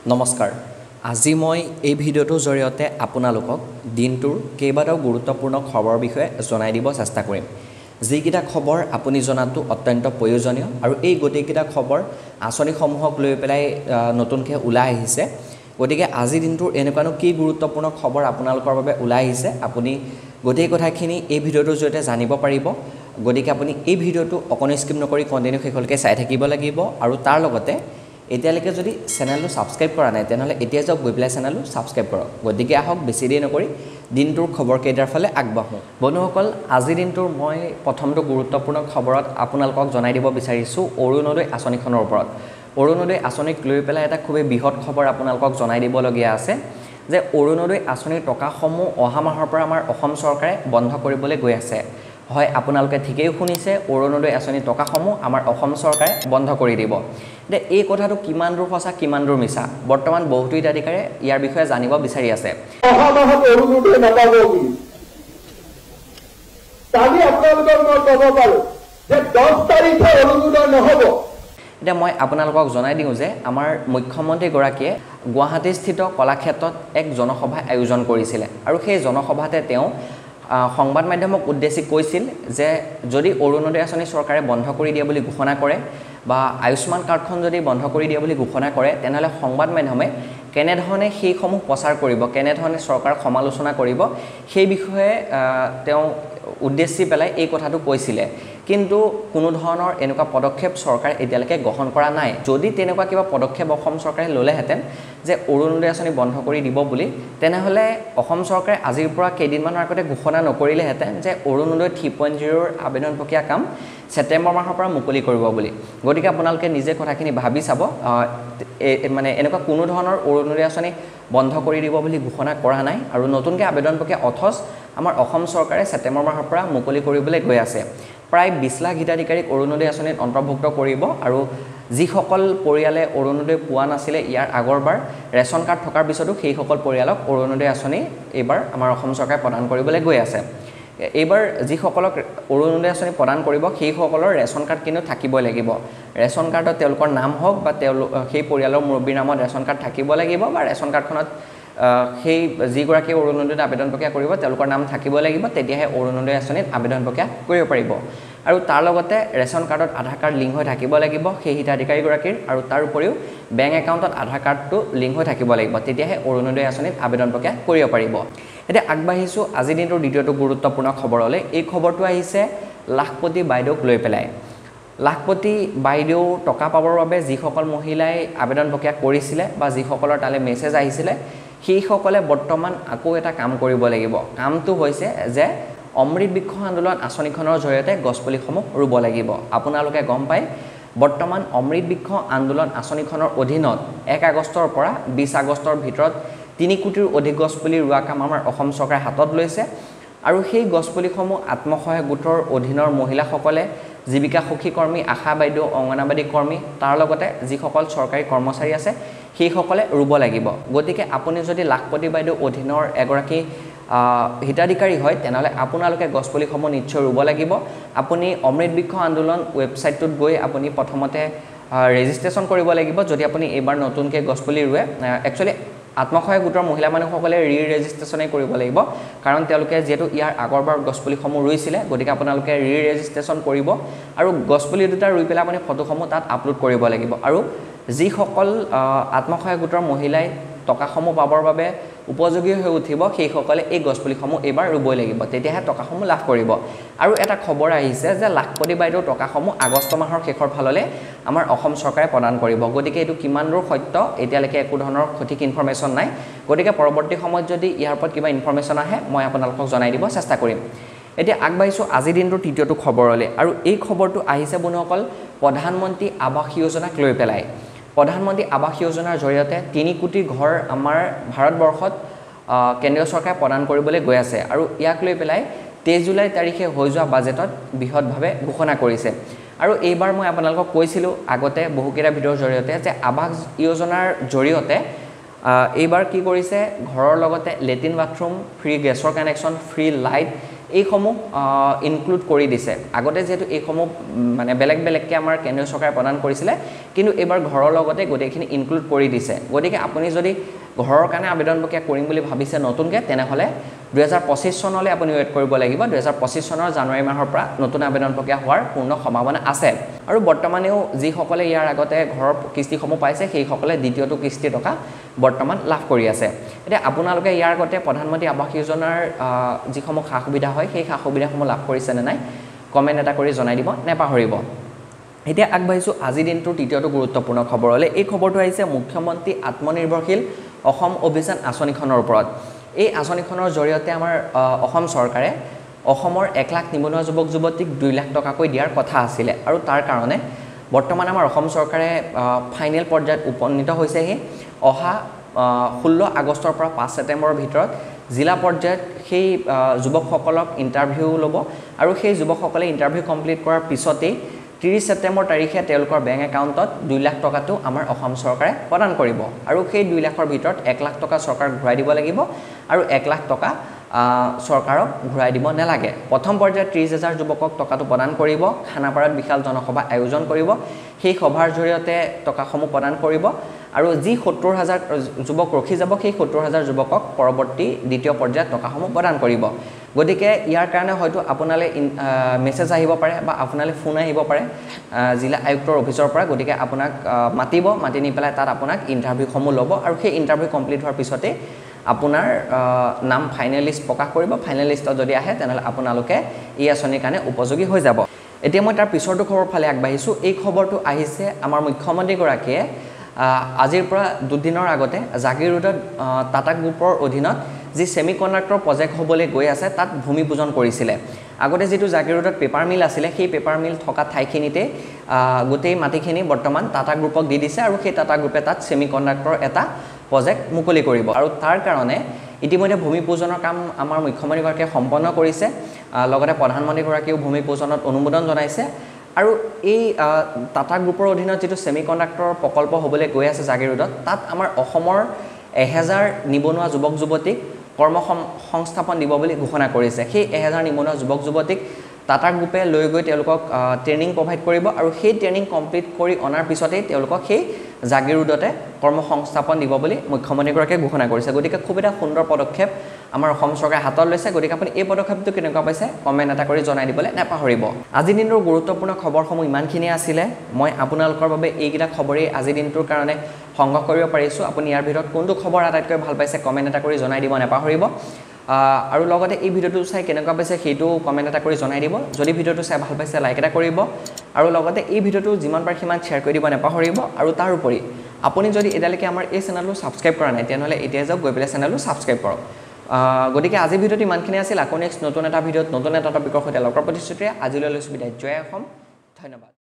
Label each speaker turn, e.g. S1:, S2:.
S1: নমস্কাৰ আজি মই এই ভিডিঅ'টোৰ জৰিয়তে আপোনালোকক দিনটোৰ কেইবাটাও গুৰুত্বপূৰ্ণ খবৰ বিষয়ে জনাই দিব চেষ্টা কৰিম যিকিটা খবৰ আপুনি জনাটো অত্যন্ত প্ৰয়োজনীয় আৰু এই গতিকেইটা খবৰ আঁচনিসমূহক লৈ পেলাই নতুনকৈ ওলাই আহিছে গতিকে আজি দিনটোৰ এনেকুৱানো কি গুৰুত্বপূৰ্ণ খবৰ আপোনালোকৰ বাবে ওলাই আহিছে আপুনি গোটেই কথাখিনি এই ভিডিঅ'টোৰ জৰিয়তে জানিব পাৰিব গতিকে আপুনি এই ভিডিঅ'টো অকণো স্কিপ নকৰি কণ্টিনিউ শেষলৈকে চাই থাকিব লাগিব আৰু তাৰ লগতে এতিয়ালৈকে যদি চেনেলটো সাবস্ক্ৰাইব কৰা নাই তেনেহলে এতিয়া যাওক গৈ পেলাই চেনেলটো সাবস্ক্ৰাইব কৰক গতিকে আহক বেছি দেৰি নকৰি দিনটোৰ খবৰ কেইটাৰ ফালে আগবাঢ়ো বন্ধুসকল আজি দিনটোৰ মই প্ৰথমটো গুৰুত্বপূৰ্ণ খবৰত আপোনালোকক জনাই দিব বিচাৰিছো অৰুণোদয় আঁচনিখনৰ ওপৰত অৰুণোদয় আঁচনিক লৈ পেলাই এটা খুবেই বৃহৎ খবৰ আপোনালোকক জনাই দিবলগীয়া আছে যে অৰুণোদয় আঁচনিৰ টকাসমূহ অহা মাহৰ পৰা আমাৰ অসম চৰকাৰে বন্ধ কৰিবলৈ গৈ আছে হয় আপোনালোকে ঠিকই শুনিছে অৰুণোদয় আঁচনিৰ টকাসমূহ আমাৰ অসম চৰকাৰে বন্ধ কৰি দিব দে এই কথাটো কিমান দূৰ সঁচা কিমান দূৰ মিছা বৰ্তমান বহুতো হিতাধিকাৰীয়ে ইয়াৰ বিষয়ে জানিব বিচাৰি আছে
S2: অহা মাহত অৰুণোদয় নাপাব বুলি কালি আপোনালোকক মই ক'ব পাৰো যে 10 তাৰিখে অৰুণোদয় নহ'ব
S1: এতিয়া মই আপোনালোকক জনাই দিওঁ যে আমাৰ মুখ্যমন্ত্ৰী গৰাকীয়ে গুৱাহাটীস্থিত কলাক্ষেত্ৰত এক জনসভা আয়োজন কৰিছিল আৰু সেই জনসভাতে তেওঁ সংবাদ মাধ্যমক উদ্দেশ্যি কৈছিল যে যদি অৰুণোদয় আঁচনি চৰকাৰে বন্ধ কৰি দিয়ে বুলি ঘোষণা কৰে বা আয়ুষ্মান কাৰ্ডখন যদি বন্ধ কৰি দিয়ে বুলি ঘোষণা কৰে তেনেহলে সংবাদ মাধ্যমে কেনেধৰণে সেইসমূহ প্ৰচাৰ কৰিব কেনেধৰণে চৰকাৰক সমালোচনা কৰিব সেই বিষয়ে তেওঁ উদ্দেশ্যি পেলাই এই কথাটো কৈছিলে কিন্তু কোনো ধৰণৰ এনেকুৱা পদক্ষেপ চৰকাৰে এতিয়ালৈকে গ্ৰহণ কৰা নাই যদি তেনেকুৱা কিবা পদক্ষেপ অসম চৰকাৰে ললেহেঁতেন যে অৰুণোদয় আঁচনি বন্ধ কৰি দিব বুলি তেনেহলে অসম চৰকাৰে আজিৰ পৰা কেইদিনমানৰ আগতে ঘোষণা নকৰিলেহেঁতেন যে অৰুণোদয় 3.0ৰ আবেদন প্ৰক্ৰিয়া কাম ছেপ্টেম্বৰ মাহৰ পৰা মুকলি কৰিব বুলি গতিকে আপোনালোকে নিজে কথাখিনি ভাবি চাব মানে এনেকুৱা কোনো ধৰণৰ অৰুণোদয় আঁচনি বন্ধ কৰি দিব বুলি ঘোষণা কৰা নাই আৰু নতুনকৈ আবেদন প্ৰক্ৰিয়া অথচ আমাৰ অসম চৰকাৰে ছেপ্টেম্বৰ মাহৰ পৰা মুকলি কৰিবলৈ গৈ আছে প্ৰায় 20 লাখ হিতাধিকাৰীক অৰুণোদয় আঁচনিত অন্তৰ্ভুক্ত কৰিব আৰু যিসকল পৰিয়ালে অৰুণোদয় পোৱা নাছিলে ইয়াৰ আগৰবাৰ ৰেচন কাৰ্ড থকাৰ পিছতো সেইসকল পৰিয়ালক অৰুণোদয় আঁচনি এইবাৰ আমাৰ অসম চৰকাৰে প্ৰদান কৰিবলৈ গৈ আছে এইবাৰ যিসকলক অৰুণোদয় আঁচনি প্ৰদান কৰিব সেইসকলৰ ৰেচন কাৰ্ড কিন্তু থাকিবই লাগিব ৰেচন কাৰ্ডত তেওঁলোকৰ নাম হওক বা সেই পৰিয়ালৰ মুৰব্বীৰ নামত ৰেচন কাৰ্ড থাকিব লাগিব বা ৰেচন কাৰ্ডখনত সেই যিগৰাকী অৰুণোদয়ত আবেদন প্ৰক্ৰিয়া কৰিব তেওঁলোকৰ নাম থাকিব লাগিব তেতিয়াহে অৰুণোদয় আঁচনিত আবেদন প্ৰক্ৰিয়া কৰিব পাৰিব আৰু তাৰ লগতে ৰেচন কাৰ্ডত আধাৰ কাৰ্ড লিংক হৈ থাকিব লাগিব সেই হিতাধিকাৰীগৰাকীৰ আৰু তাৰ উপৰিও বেংক একাউণ্টত আধাৰ কাৰ্ডটো লিংক হৈ থাকিব লাগিব তেতিয়াহে অৰুণোদয় আঁচনিত আবেদন প্ৰক্ৰিয়া কৰিব পাৰিব এতিয়া আগবাঢ়িছোঁ আজি দিনটোৰ দ্বিতীয়টো গুৰুত্বপূৰ্ণ খবৰলৈ এই খবৰটো আহিছে লাখপতি বাইদেউক লৈ পেলাই লাখপতি বাইদেউ টকা পাবৰ বাবে যিসকল মহিলাই আবেদন প্ৰক্ৰিয়া কৰিছিলে বা যিসকলৰ তালৈ মেছেজ আহিছিলে সেইসকলে বৰ্তমান আকৌ এটা কাম কৰিব লাগিব কামটো হৈছে যে অমৃত বৃক্ষ আন্দোলন আঁচনিখনৰ জৰিয়তে গছপুলিসমূহ ৰুব লাগিব আপোনালোকে গম পায় বৰ্তমান অমৃত বৃক্ষ আন্দোলন আঁচনিখনৰ অধীনত 1 আগষ্টৰ পৰা 20 আগষ্টৰ ভিতৰত 3 কোটিৰ অধিক গছপুলি ৰোৱা কাম আমাৰ অসম চৰকাৰে হাতত লৈছে আৰু সেই গছপুলিসমূহ আত্মসহায়ক গোটৰ অধীনৰ মহিলাসকলে জীৱিকা সখী কৰ্মী আশা বাইদেউ অংগনাবাদী কৰ্মী তাৰ লগতে যিসকল চৰকাৰী কৰ্মচাৰী আছে সেইসকলে ৰুব লাগিব গতিকে আপুনি যদি লাখপতি বাইদেউ অধীনৰ এগৰাকী হিতাধিকাৰী হয় তেনেহলে আপোনালোকে গছপুলিসমূহ নিশ্চয় ৰুব লাগিব আপুনি অমৃত বৃক্ষ আন্দোলন ৱেবছাইটটোত গৈ আপুনি প্ৰথমতে ৰেজিষ্ট্ৰেচন কৰিব লাগিব যদি আপুনি এইবাৰ নতুনকৈ গছপুলি ৰুৱে একচুৱেলি আত্মসহায়ক গোটৰ মহিলা মানুহসকলে ৰেজিষ্ট্ৰেচনেই কৰিব লাগিব কাৰণ তেওঁলোকে যেহেতু ইয়াৰ আগৰবাৰ গছপুলিসমূহ ৰুইছিলে গতিকে আপোনালোকে ৰেজিষ্ট্ৰেচন কৰিব আৰু গছপুলি দুটা ৰুই পেলাই আপুনি ফটোসমূহ তাত আপলোড কৰিব লাগিব আৰু যিসকল আত্মসহায়ক গোটৰ মহিলাই টকাসমূহ পাবৰ বাবে উপযোগী হৈ উঠিব সেইসকলে এই গছপুলিসমূহ এইবাৰ ৰুবই লাগিব তেতিয়াহে টকাসমূহ লাভ কৰিব আৰু এটা খবৰ আহিছে যে লাখপতি বাইদেউৰ টকাসমূহ আগষ্ট মাহৰ শেষৰ ফাললৈ আমাৰ অসম চৰকাৰে প্ৰদান কৰিব গতিকে এইটো কিমান দূৰ সত্য এতিয়ালৈকে একো ধৰণৰ সঠিক ইনফৰমেশ্যন নাই গতিকে পৰৱৰ্তী সময়ত যদি ইয়াৰ ওপৰত কিবা ইনফৰমেশ্যন আহে মই আপোনালোকক জনাই দিব চেষ্টা কৰিম এতিয়া আগবাঢ়িছোঁ আজি দিনটোৰ তৃতীয়টো খবৰলৈ আৰু এই খবৰটো আহিছে বন্ধুসকল প্ৰধানমন্ত্ৰী আৱাস যোজনাক লৈ পেলাই প্ৰধানমন্ত্ৰী আৱাস যোজনাৰ জৰিয়তে 3 কোটি ঘৰ আমাৰ ভাৰতবৰ্ষত কেন্দ্ৰীয় চৰকাৰে প্ৰদান কৰিবলৈ গৈ আছে আৰু ইয়াক লৈ পেলাই 23 জুলাই তাৰিখে হৈ যোৱা বাজেটত বৃহৎভাৱে ঘোষণা কৰিছে আৰু এইবাৰ মই আপোনালোকক কৈছিলোঁ আগতে বহুকেইটা ভিডিঅ'ৰ জৰিয়তে যে আৱাস যোজনাৰ জৰিয়তে এইবাৰ কি কৰিছে ঘৰৰ লগতে লেট্ৰিন বাথৰুম ফ্ৰী গেছৰ কানেকশ্যন ফ্ৰী লাইট এইসমূহ ইনক্লুড কৰি দিছে আগতে যেহেতু এইসমূহ মানে বেলেগ বেলেগকৈ আমাৰ কেন্দ্ৰীয় চৰকাৰে প্ৰদান কৰিছিলে কিন্তু এইবাৰ ঘৰৰ লগতে গোটেইখিনি ইনক্লুড কৰি দিছে গতিকে আপুনি যদি ঘৰৰ কাৰণে আবেদন প্ৰক্ৰিয়া কৰিম বুলি ভাবিছে নতুনকৈ তেনেহ'লে 2025 চনলৈ আপুনি ৱেইট কৰিব লাগিব 2025 চনৰ জানুৱাৰী মাহৰ পৰা নতুন আবেদন প্ৰক্ৰিয়া হোৱাৰ পূৰ্ণ সম্ভাৱনা আছে আৰু বৰ্তমানেও যিসকলে ইয়াৰ আগতে ঘৰৰ কিস্তিসমূহ পাইছে সেইসকলে দ্বিতীয়টো কিস্তি টকা বৰ্তমান লাভ কৰি আছে এতিয়া আপোনালোকে ইয়াৰ আগতে প্ৰধানমন্ত্ৰী আৱাস যোজনাৰ যিসমূহ সা সুবিধা হয় সেই সা সুবিধাসমূহ লাভ কৰিছে নে নাই কমেণ্ট এটা কৰি জনাই দিব নেপাহৰিব এতিয়া আগবাঢ়িছোঁ আজি দিনটোৰ তৃতীয়টো গুৰুত্বপূৰ্ণ খবৰলৈ এই খবৰটো আহিছে মুখ্যমন্ত্ৰী আত্মনিৰ্ভৰশীল অসম অভিযান আঁচনিখনৰ ওপৰত এই আঁচনিখনৰ জৰিয়তে আমাৰ অসম চৰকাৰে অসমৰ 1 লাখ নিবনুৱা যুৱক যুৱতীক 2 লাখ টকাকৈ দিয়াৰ কথা আছিলে আৰু তাৰ কাৰণে বৰ্তমান আমাৰ অসম চৰকাৰে ফাইনেল পৰ্যায়ত উপনীত হৈছেহি অহা 16 আগষ্টৰ পৰা 5 ছেপ্টেম্বৰৰ ভিতৰত জিলা পৰ্যায়ত সেই যুৱকসকলক ইণ্টাৰভিউ ল'ব আৰু সেই যুৱকসকলে ইণ্টাৰভিউ কমপ্লিট কৰাৰ পিছতেই 30 ছেপ্টেম্বৰ তাৰিখে তেওঁলোকৰ বেংক একাউণ্টত 2 লাখ টকাটো আমাৰ অসম চৰকাৰে প্ৰদান কৰিব আৰু সেই 2 লাখৰ ভিতৰত 1 লাখ টকা চৰকাৰ ঘূৰাই দিব লাগিব আৰু 1 লাখ টকা চৰকাৰক ঘূৰাই দিব নালাগে প্ৰথম পৰ্যায়ত 30,000 যুৱকক টকাটো প্ৰদান কৰিব খানাপাৰাত বিশাল জনসভা আয়োজন কৰিব সেই সভাৰ জৰিয়তে টকাসমূহ প্ৰদান কৰিব আৰু যি 70,000 যুৱক ৰখি যাব সেই 70,000 যুৱকক পৰৱৰ্তী দ্বিতীয় পৰ্যায়ত টকাসমূহ প্ৰদান কৰিব গতিকে ইয়াৰ কাৰণে হয়তো আপোনালৈ মেছেজ আহিব পাৰে বা আপোনালৈ ফোন আহিব পাৰে জিলা আয়ুক্তৰ অফিচৰ পৰা গতিকে আপোনাক মাতি নি পেলাই তাত আপোনাক ইণ্টাৰভিউসমূহ ল'ব আৰু সেই ইণ্টাৰভিউ কমপ্লিট হোৱাৰ পিছতে আপোনাৰ নাম ফাইনেলিষ্ট প্ৰকাশ কৰিব ফাইনেলিষ্টত যদি আহে তেনেহ'লে আপোনালোকে এই আঁচনিৰ কাৰণে উপযোগী হৈ যাব এতিয়া মই তাৰ পিছৰটো খবৰ ফালে আগবাঢ়িছোঁ এই খবৰটো আহিছে আমাৰ মুখ্যমন্ত্ৰীগৰাকীয়ে আজিৰ পৰা দুদিনৰ আগতে জাগিৰোডত টাটা গ্ৰুপৰ অধীনত যি সেমি কণ্ডাক্টৰ প্ৰজেক্ট হ'বলৈ গৈ আছে তাত ভূমি পূজন কৰিছিলে আগতে যেটো জাগিৰোডত পেপাৰ মিল আছিলে সেই পেপাৰ মিল থকা ঠাইখিনিতে গোটেই মাটিখিনি বৰ্তমান টাটা গ্ৰুপক দি দিছে আৰু সেই টাটা গ্ৰুপে তাত সেমি কণ্ডাক্টৰ এটা প্ৰজেক্ট মুকলি কৰিব আৰু তাৰ কাৰণে ইতিমধ্যে ভূমি পূজনৰ কাম আমাৰ মুখ্যমন্ত্ৰীগৰাকীয়ে সম্পন্ন কৰিছে লগতে প্ৰধানমন্ত্ৰীগৰাকীয়েও ভূমি পূজনত অনুমোদন জনাইছে আৰু এই টাটা গ্ৰুপৰ অধীনত যেটো সেমি কণ্ডাক্টৰ প্ৰকল্প হ'বলৈ গৈ আছে জাগিৰোডত তাত আমাৰ অসমৰ 1000 নিবনুৱা যুৱক যুৱতীক কৰ্ম সংস্থাপন দিব বুলি ঘোষণা কৰিছে সেই 1000 নিবনুৱা যুৱক যুৱতীক টাটা গ্ৰুপে লৈ গৈ তেওঁলোকক ট্ৰেইনিং প্ৰভাইড কৰিব আৰু সেই ট্ৰেইনিং কমপ্লিট কৰি অনাৰ পিছতেই তেওঁলোকক সেই জাগিৰোডতে কৰ্ম সংস্থাপন দিব বুলি মুখ্যমন্ত্ৰীগৰাকীয়ে ঘোষণা কৰিছে গতিকে খুব এটা সুন্দৰ পদক্ষেপ আমাৰ অসম চৰকাৰে হাতত লৈছে গতিকে আপুনি এই পদক্ষেপটো কেনেকুৱা পাইছে কমেণ্ট এটা কৰি জনাই দিবলৈ নেপাহৰিব আজি দিনটোৰ গুৰুত্বপূৰ্ণ খবৰসমূহ ইমানখিনি আছিলে মই আপোনালোকৰ বাবে এইকেইটা খবৰেই আজি দিনটোৰ কাৰণে সংগ্ৰহ কৰিব পাৰিছোঁ আপুনি ইয়াৰ ভিতৰত কোনটো খবৰ আটাইতকৈ ভাল পাইছে কমেণ্ট এটা কৰি জনাই দিব নেপাহৰিব আৰু লগতে এই ভিডিওটো চাই কেনেকুৱা পাইছে সেইটো কমেণ্ট এটা কৰি জনাই দিব যদি ভিডিওটো চাই ভাল পাইছে লাইক এটা কৰিব আৰু লগতে এই ভিডিওটো যিমান পাৰে সিমান শ্বেয়াৰ কৰি দিব নেপাহৰিব আৰু তাৰ উপৰি আপুনি যদি এতিয়ালৈকে আমাৰ এই চেনেলটো ছাবস্ক্ৰাইব কৰা নাই তেনেহ'লে এতিয়া যাওক গৈ পেলাই চেনেলটো ছাবস্ক্ৰাইব কৰক গতিকে আজি ভিডিওটো ইমানখিনি আছিল আকৌ নেক্সট নতুন এটা ভিডিওত নতুন এটা টপিকৰ সৈতে লগৰ প্ৰতিশ্ৰুতিৰে আজিলৈ লৈছোঁ বিদায় জয় অসম ধন্যবাদ